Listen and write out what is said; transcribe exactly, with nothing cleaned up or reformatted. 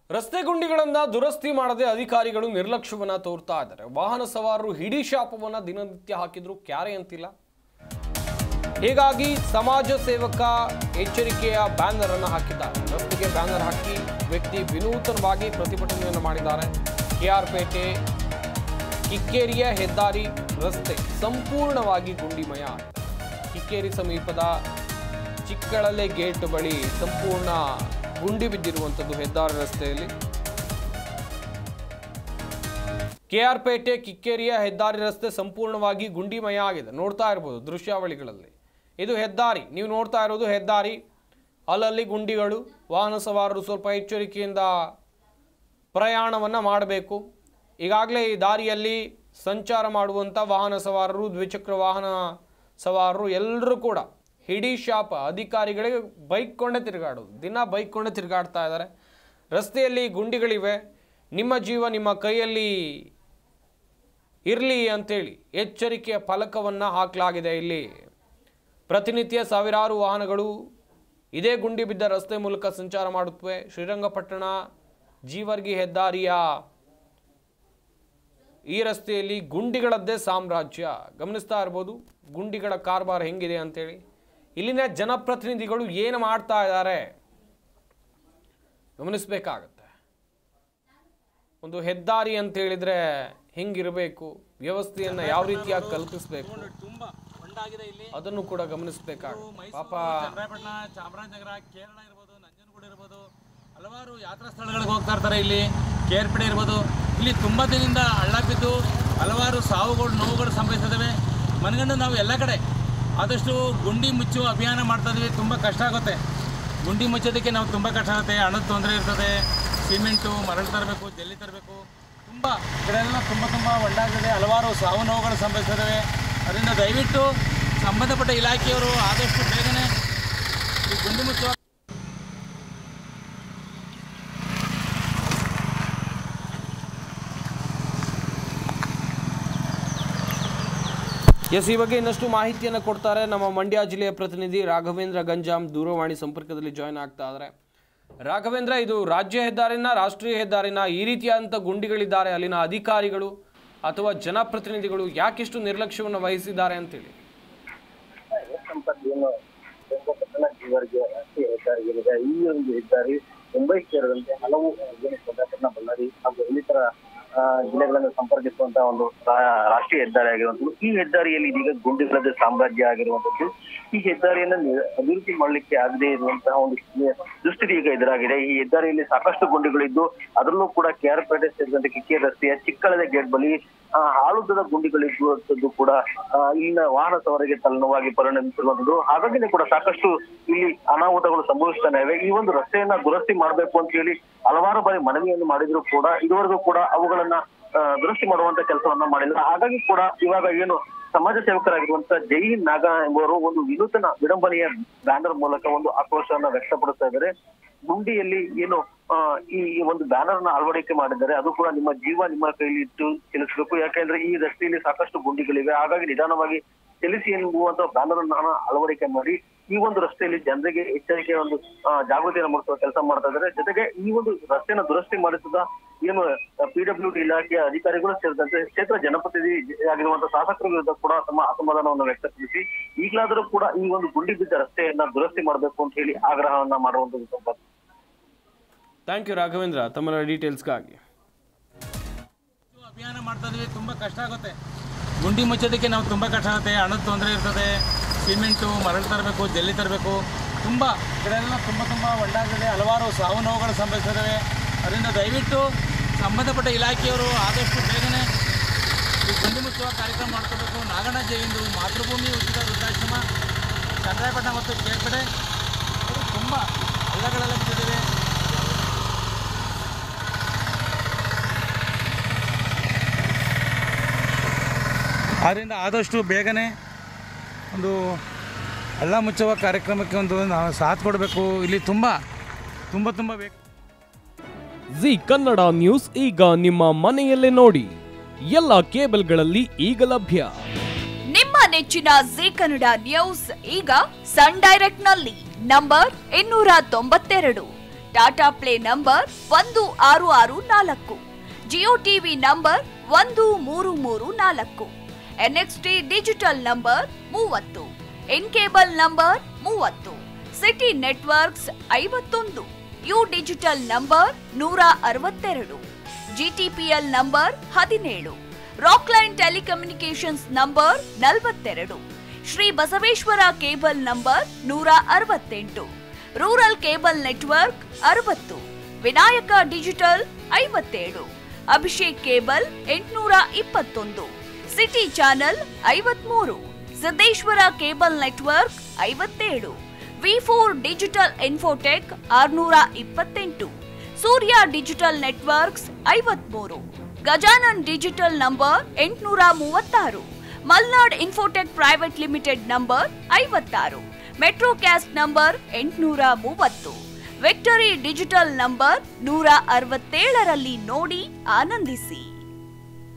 ರಸ್ತೆ ಗುಂಡಿಗಳನ್ನು ದುರಸ್ತಿ ಮಾಡದೆ ಅಧಿಕಾರಿಗಳು ನಿರ್ಲಕ್ಷ್ಯವನ್ನ ತೋರ್ತಾ ಇದ್ದಾರೆ. ವಾಹನ ಸವಾರರು ಹಿಡಿ ಶಾಪವನ್ನ ದಿನನಿತ್ಯ ಹಾಕಿದ್ರು ಕ್ಯಾರೆ ಅಂತಿಲ್ಲ. ಹೀಗಾಗಿ ಸಮಾಜ ಸೇವಕ ಎಚ್ಚರಿಕೆಯ ಬ್ಯಾನರ್ ಅನ್ನು ಹಾಕಿದ್ದಾರೆ. ರಸ್ತೆಗೆ ಬ್ಯಾನರ್ ಹಾಕಿ ವ್ಯಕ್ತಿ ವಿನೂತನವಾಗಿ ಪ್ರತಿಭಟನೆಯನ್ನು ಮಾಡಿದ್ದಾರೆ. ಕೆಆರ್ ಪೇಟೆ ಕಿಕ್ಕೇರಿಯ ಹೆದ್ದಾರಿ ರಸ್ತೆ ಸಂಪೂರ್ಣವಾಗಿ ಗುಂಡಿಮಯ ಆಗಿದೆ. ಕಿಕ್ಕೇರಿ ಸಮೀಪದ ಚಿಕ್ಕಳಲೆ ಗೇಟ್ ಬಳಿ ಸಂಪೂರ್ಣ ಗುಂಡಿ ಬಿದ್ದಿರುವಂಥದ್ದು ಹೆದ್ದಾರಿ ರಸ್ತೆಯಲ್ಲಿ. ಕೆಆರ್ ಪೇಟೆ ಕಿಕ್ಕೇರಿಯ ಹೆದ್ದಾರಿ ರಸ್ತೆ ಸಂಪೂರ್ಣವಾಗಿ ಗುಂಡಿಮಯ ಆಗಿದೆ. ನೋಡ್ತಾ ಇರಬಹುದು ದೃಶ್ಯಾವಳಿಗಳಲ್ಲಿ. ಇದು ಹೆದ್ದಾರಿ, ನೀವು ನೋಡ್ತಾ ಇರೋದು ಹೆದ್ದಾರಿ. ಅಲ್ಲಲ್ಲಿ ಗುಂಡಿಗಳು. ವಾಹನ ಸವಾರರು ಸ್ವಲ್ಪ ಎಚ್ಚರಿಕೆಯಿಂದ ಪ್ರಯಾಣವನ್ನು ಮಾಡಬೇಕು. ಈಗಾಗಲೇ ಈ ದಾರಿಯಲ್ಲಿ ಸಂಚಾರ ಮಾಡುವಂಥ ವಾಹನ ಸವಾರರು, ದ್ವಿಚಕ್ರ ವಾಹನ ಸವಾರರು ಎಲ್ಲರೂ ಕೂಡ ಹಿಡಿ ಶಾಪ ಅಧಿಕಾರಿಗಳಿಗೆ ಬೈಕ್ ಕೊಂಡೇ ತಿರುಗಾಡೋದು. ದಿನ ಬೈಕ್ ಕೊಂಡೇ ತಿರುಗಾಡ್ತಾ ಇದ್ದಾರೆ. ರಸ್ತೆಯಲ್ಲಿ ಗುಂಡಿಗಳಿವೆ, ನಿಮ್ಮ ಜೀವ ನಿಮ್ಮ ಕೈಯಲ್ಲಿ ಇರಲಿ ಅಂತೇಳಿ ಎಚ್ಚರಿಕೆಯ ಫಲಕವನ್ನು ಹಾಕಲಾಗಿದೆ. ಇಲ್ಲಿ ಪ್ರತಿನಿತ್ಯ ಸಾವಿರಾರು ವಾಹನಗಳು ಇದೇ ಗುಂಡಿ ಬಿದ್ದ ರಸ್ತೆ ಮೂಲಕ ಸಂಚಾರ ಮಾಡುತ್ತವೆ. ಶ್ರೀರಂಗಪಟ್ಟಣ ಜೀವರ್ಗಿ ಹೆದ್ದಾರಿಯ ಈ ರಸ್ತೆಯಲ್ಲಿ ಗುಂಡಿಗಳದ್ದೇ ಸಾಮ್ರಾಜ್ಯ. ಗಮನಿಸ್ತಾ ಇರ್ಬೋದು ಗುಂಡಿಗಳ ಕಾರ್ಬಾರ್ ಹೆಂಗಿದೆ ಅಂತೇಳಿ. ಇಲ್ಲಿನ ಜನಪ್ರತಿನಿಧಿಗಳು ಏನು ಮಾಡ್ತಾ ಇದ್ದಾರೆ ಗಮನಿಸಬೇಕಾಗತ್ತೆ. ಒಂದು ಹೆದ್ದಾರಿ ಅಂತ ಹೇಳಿದ್ರೆ ಹೆಂಗಿರಬೇಕು, ವ್ಯವಸ್ಥೆಯನ್ನು ಯಾವ ರೀತಿಯಾಗಿ ಕಲ್ಪಿಸಬೇಕು ಅದನ್ನು ಕೂಡ ಗಮನಿಸಬೇಕಾಗುತ್ತೆ. ಪಾಪ ಚನ್ನರಾಯಪಟ್ಟಣ, ಚಾಮರಾಜನಗರ, ಕೇರಳ ಇರ್ಬೋದು, ನಂಜನಗೂಡು ಇರ್ಬೋದು, ಹಲವಾರು ಯಾತ್ರಾ ಸ್ಥಳಗಳಿಗೆ ಹೋಗ್ತಾ ಇರ್ತಾರೆ. ಇಲ್ಲಿ ಕೇರ್ಪೇಟೆ ಇರ್ಬೋದು, ಇಲ್ಲಿ ತುಂಬ ದಿನದಿಂದ ಹಳ್ಳ ಬಿದ್ದು ಹಲವಾರು ಸಾವುಗಳು ನೋವುಗಳು ಸಂಭವಿಸಿದ್ದಾವೆ. ಮನಗಂಡು ನಾವು ಎಲ್ಲ ಕಡೆ ಆದಷ್ಟು ಗುಂಡಿ ಮುಚ್ಚುವ ಅಭಿಯಾನ ಮಾಡ್ತಾ ಇದ್ವಿ. ತುಂಬ ಕಷ್ಟ ಆಗುತ್ತೆ ಗುಂಡಿ ಮುಚ್ಚೋದಕ್ಕೆ. ನಾವು ತುಂಬ ಕಷ್ಟ ಆಗುತ್ತೆ. ಹಣದ ತೊಂದರೆ ಇರ್ತದೆ. ಸಿಮೆಂಟು ಮರಳು ತರಬೇಕು, ಜಲ್ಲಿ ತರಬೇಕು. ತುಂಬ ಕಡೆಯೆಲ್ಲ ತುಂಬ ತುಂಬ ಒಳ್ಳಾಗಿದೆ. ಹಲವಾರು ಸಾವು ನೋವುಗಳು ಸಂಭವಿಸಿದ್ದಾವೆ. ಅದರಿಂದ ದಯವಿಟ್ಟು ಸಂಬಂಧಪಟ್ಟ ಇಲಾಖೆಯವರು ಆದಷ್ಟು ಬೇಗನೆ ಈ ಗುಂಡಿ ಮುಚ್ಚುವ ಎಸ್ ಈ ಬಗ್ಗೆ ಇನ್ನಷ್ಟು ಮಾಹಿತಿಯನ್ನು ಕೊಡ್ತಾರೆ ನಮ್ಮ ಮಂಡ್ಯ ಜಿಲ್ಲೆಯ ಪ್ರತಿನಿಧಿ ರಾಘವೇಂದ್ರ ಗಂಜಾಮ್. ದೂರವಾಣಿ ಸಂಪರ್ಕದಲ್ಲಿ ಜಾಯ್ನ್ ಆಗ್ತಾ ಇದ್ದಾರೆ. ರಾಘವೇಂದ್ರ, ಇದು ರಾಜ್ಯ ಹೆದ್ದಾರಿನ ರಾಷ್ಟ್ರೀಯ ಹೆದ್ದಾರಿನ ಈ ರೀತಿಯಾದಂಥ ಗುಂಡಿಗಳಿದ್ದಾರೆ, ಅಲ್ಲಿನ ಅಧಿಕಾರಿಗಳು ಅಥವಾ ಜನಪ್ರತಿನಿಧಿಗಳು ಯಾಕಿಷ್ಟು ನಿರ್ಲಕ್ಷ್ಯವನ್ನು ವಹಿಸಿದ್ದಾರೆ ಅಂತೇಳಿ? ಈ ಒಂದು ಹೆದ್ದಾರಿ ಮುಂಬೈ ಸೇರಿದಂತೆ ಹಲವು ಬಳ್ಳಾರಿ ಹಾಗೂ ಇನ್ನಿತರ ಜಿಲ್ಲೆಗಳನ್ನು ಸಂಪರ್ಕಿಸುವಂತಹ ಒಂದು ರಾಷ್ಟ್ರೀಯ ಹೆದ್ದಾರಿ ಆಗಿರುವಂಥದ್ದು. ಈ ಹೆದ್ದಾರಿಯಲ್ಲಿ ಇದೀಗ ಗುಂಡಿಗಳದ್ದು ಸಾಮ್ರಾಜ್ಯ ಆಗಿರುವಂಥದ್ದು. ಈ ಹೆದ್ದಾರಿಯನ್ನು ಅಭಿವೃದ್ಧಿ ಮಾಡಲಿಕ್ಕೆ ಆಗದೆ ಇರುವಂತಹ ಒಂದು ದುಸ್ಥಿತಿ ಈಗ ಎದುರಾಗಿದೆ. ಈ ಹೆದ್ದಾರಿಯಲ್ಲಿ ಸಾಕಷ್ಟು ಗುಂಡಿಗಳಿದ್ದು ಅದರಲ್ಲೂ ಕೂಡ ಕೆಆರ್ ಪೇಟೆ ಸೇರಿದಂತೆ ಕಿಕ್ಕೇರಿ ರಸ್ತೆಯ ಚಿಕ್ಕಳದ ಗೇಟ್ ಬಳಿ ಹಾಳುದ್ದದ ಗುಂಡಿಗಳಿರುವಂಥದ್ದು ಕೂಡ ಇಲ್ಲಿನ ವಾಹನ ಸವಾರಿಗೆ ತಲೆನೋವಾಗಿ ಪರಿಣಮಿಸಿರುವಂಥದ್ದು. ಹಾಗಾಗಿನೇ ಕೂಡ ಸಾಕಷ್ಟು ಇಲ್ಲಿ ಅನಾಹುತಗಳು ಸಂಭವಿಸ್ತಾನೆ ಇವೆ. ಈ ಒಂದು ರಸ್ತೆಯನ್ನ ದುರಸ್ತಿ ಮಾಡಬೇಕು ಅಂತ ಹೇಳಿ ಹಲವಾರು ಬಾರಿ ಮನವಿಯನ್ನು ಮಾಡಿದ್ರು ಕೂಡ ಇದುವರೆಗೂ ಕೂಡ ಅವುಗಳನ್ನ ದುರಸ್ತಿ ಮಾಡುವಂತ ಕೆಲಸವನ್ನ ಮಾಡಿಲ್ಲ. ಹಾಗಾಗಿ ಕೂಡ ಇವಾಗ ಏನು ಸಮಾಜ ಸೇವಕರಾಗಿರುವಂತಹ ಜೈ ನಾಗ ಎಂಬುವರು ಒಂದು ವಿನೂತನ ವಿಡಂಬನೆಯ ಬ್ಯಾನರ್ ಮೂಲಕ ಒಂದು ಆಕ್ರೋಶವನ್ನ ವ್ಯಕ್ತಪಡಿಸ್ತಾ ಇದ್ದಾರೆ. ಗುಂಡಿಯಲ್ಲಿ ಏನು ಈ ಒಂದು ಬ್ಯಾನರ್ ನ ಅಳವಡಿಕೆ ಮಾಡಿದ್ದಾರೆ. ಅದು ಕೂಡ ನಿಮ್ಮ ಜೀವ ನಿಮ್ಮ ಕೈಲಿ ಇಟ್ಟು ಚಲಿಸಬೇಕು. ಯಾಕೆಂದ್ರೆ ಈ ರಸ್ತೆಯಲ್ಲಿ ಸಾಕಷ್ಟು ಗುಂಡಿಗಳಿವೆ. ಹಾಗಾಗಿ ನಿಧಾನವಾಗಿ ಚಲಿಸಿ ಎನ್ನುವಂತ ಬ್ಯಾನರ್ ಅನ್ನ ಅಳವಡಿಕೆ ಮಾಡಿ ಈ ಒಂದು ರಸ್ತೆಯಲ್ಲಿ ಜನರಿಗೆ ಎಚ್ಚರಿಕೆಯ ಒಂದು ಜಾಗೃತಿಯನ್ನು ಮೂಡಿಸುವ ಕೆಲಸ ಮಾಡ್ತಾ ಇದ್ದಾರೆ. ಜೊತೆಗೆ ಈ ಒಂದು ರಸ್ತೆನ ದುರಸ್ತಿ ಮಾಡಿಸಿದ ಏನು ಪಿಡಬ್ಲ್ಯೂ ಡಿ ಇಲಾಖೆಯ ಅಧಿಕಾರಿಗಳು ಸೇರಿದಂತೆ ಕ್ಷೇತ್ರ ಜನಪ್ರತಿನಿಧಿ ಆಗಿರುವಂತಹ ಶಾಸಕರ ವಿರುದ್ಧ ಕೂಡ ತಮ್ಮ ಅಸಮಾಧಾನವನ್ನು ವ್ಯಕ್ತಪಡಿಸಿ ಈಗಲಾದರೂ ಕೂಡ ಈ ಒಂದು ಗುಂಡಿ ಬಿದ್ದ ರಸ್ತೆಯನ್ನ ದುರಸ್ತಿ ಮಾಡಬೇಕು ಅಂತ ಹೇಳಿ ಆಗ್ರಹವನ್ನ ಮಾಡುವಂತದ್ದು. ಥ್ಯಾಂಕ್ ಯು ರಾಘವೇಂದ್ರ ತಮ್ಮ ಡೀಟೇಲ್ಸ್ಗಾಗಿ. ಅಭಿಯಾನ ಮಾಡ್ತಾ ಇದ್ವಿ. ತುಂಬ ಕಷ್ಟ ಆಗುತ್ತೆ ಗುಂಡಿ ಮುಚ್ಚೋದಕ್ಕೆ. ನಾವು ತುಂಬ ಕಷ್ಟ ಆಗುತ್ತೆ. ಹಣದ ತೊಂದರೆ ಇರ್ತದೆ. ಸಿಮೆಂಟು ಮರಳು ತರಬೇಕು, ಜಲ್ಲಿ ತರಬೇಕು. ತುಂಬ ಕಡೆಯೆಲ್ಲ ತುಂಬ ತುಂಬ ಒಳ್ಳಾಗಿದೆ. ಹಲವಾರು ಸಾವು ನೋವುಗಳು ಸಂಭವಿಸಿದ್ದಾವೆ. ಅದರಿಂದ ದಯವಿಟ್ಟು ಸಂಬಂಧಪಟ್ಟ ಇಲಾಖೆಯವರು ಆದಷ್ಟು ಬೇಗನೆ ಈ ಗುಂಡಿ ಮುಚ್ಚುವ ಕಾರ್ಯಕ್ರಮ ಮಾಡ್ಕೋಬೇಕು. ನಾಗಣ್ಣ ಜಯಂದು ಮಾತೃಭೂಮಿ ಉಚಿತ ವೃದ್ಧಾಶ್ರಮ ಚನ್ನರಾಯಪಟ್ಟಣ ಮತ್ತು ಕೇರ್ಪೇಟೆ ತುಂಬ ಹಳ್ಳಗಳೆಲ್ಲ ಬಿದ್ದಿವೆ. ಆದ್ದರಿಂದ ಆದಷ್ಟು ಬೇಗನೆ ಒಂದು ಹಳ್ಳ ಮುಚ್ಚುವ ಕಾರ್ಯಕ್ರಮಕ್ಕೆ ಒಂದು ನಾವು ಸಾಥ್ ಕೊಡಬೇಕು. ಇಲ್ಲಿ ತುಂಬ ತುಂಬ ತುಂಬ ಬೇಕು. ಜಿ ಕನ್ನಡ ನ್ಯೂಸ್ ಈಗ ನಿಮ್ಮ ಮನೆಯಲ್ಲೇ ನೋಡಿ. ಎಲ್ಲ ಕೇಬಲ್ಗಳಲ್ಲಿ ಈಗ ಲಭ್ಯ. ನಿಮ್ಮ ನೆಚ್ಚಿನ ಜಿ ಕನ್ನಡ ನ್ಯೂಸ್ ಈಗ ಸನ್ ಡೈರೆಕ್ಟ್ ನಲ್ಲಿ ನಂಬರ್ ಇನ್ನೂರ ತೊಂಬತ್ತೆರಡು. ಟಾಟಾ ಪ್ಲೇ ನಂಬರ್ ಒಂದು ಆರು ಆರು ನಾಲ್ಕು, ಜಿಯೋ ಟಿವಿ ನಂಬರ್ ಒಂದು ಮೂರು ಮೂರು ನಾಲ್ಕು, ಎನ್ಎಕ್ಸ್ಟಿ ಡಿಜಿಟಲ್ ನಂಬರ್ ಮೂವತ್ತು, ಎನ್ ಕೇಬಲ್ ನಂಬರ್ ಮೂವತ್ತು, ಸಿಟಿ ನೆಟ್ವರ್ಕ್ಸ್ ಐವತ್ತೊಂದು, ಯು ಡಿಜಿಟಲ್ ನಂಬರ್ ನೂರ ಅರವತ್ತೆರಡು, ಜಿಟಿಪಿಎಲ್ ನಂಬರ್ ಹದಿನೇಳು, ರಾಕ್ಲೈನ್ ಟೆಲಿಕಮ್ಯುನಿಕೇಶನ್ಸ್ ನಂಬರ್ ನಲವತ್ತೆರಡು, ಶ್ರೀ ಬಸವೇಶ್ವರ ಕೇಬಲ್ ನಂಬರ್ ನೂರ ಅರವತ್ತೆಂಟು, ರೂರಲ್ ಕೇಬಲ್ ನೆಟ್ವರ್ಕ್ ಅರವತ್ತು, ವಿನಾಯಕ ಡಿಜಿಟಲ್ ಐವತ್ತೇಳು, ಅಭಿಷೇಕ್ ಕೇಬಲ್ ಎಂಟುನೂರ ಇಪ್ಪತ್ತೊಂದು, ಸಿಟಿ ಚಾನೆಲ್ ಐವತ್ಮೂರು, ಸಿದ್ದೇಶ್ವರ ಕೇಬಲ್ ನೆಟ್ವರ್ಕ್ ಐವತ್ತೇಳು, ವಿ ಫೋರ್ ಡಿಜಿಟಲ್ ಇನ್ಫೋಟೆಕ್ ಆರುನೂರ ಇಪ್ಪತ್ತೆಂಟು, ಸೂರ್ಯ ಡಿಜಿಟಲ್ ನೆಟ್ವರ್ಕ್ಸ್ ಐವತ್ಮೂರು, ಗಜಾನನ್ ಡಿಜಿಟಲ್ ನಂಬರ್ ಎಂಟುನೂರ ಮೂವತ್ತಾರು, Malnad infotech private limited number ಐವತ್ತಾರು, ಮೆಟ್ರೋಕ್ಯಾಸ್ಟ್ ನಂಬರ್ ಎಂಟುನೂರ ಮೂವತ್ತು, ವಿಕ್ಟರಿ ಡಿಜಿಟಲ್ ನಂಬರ್ ನೂರ ಅರವತ್ತೇಳರಲ್ಲಿ ನೋಡಿ ಆನಂದಿಸಿ.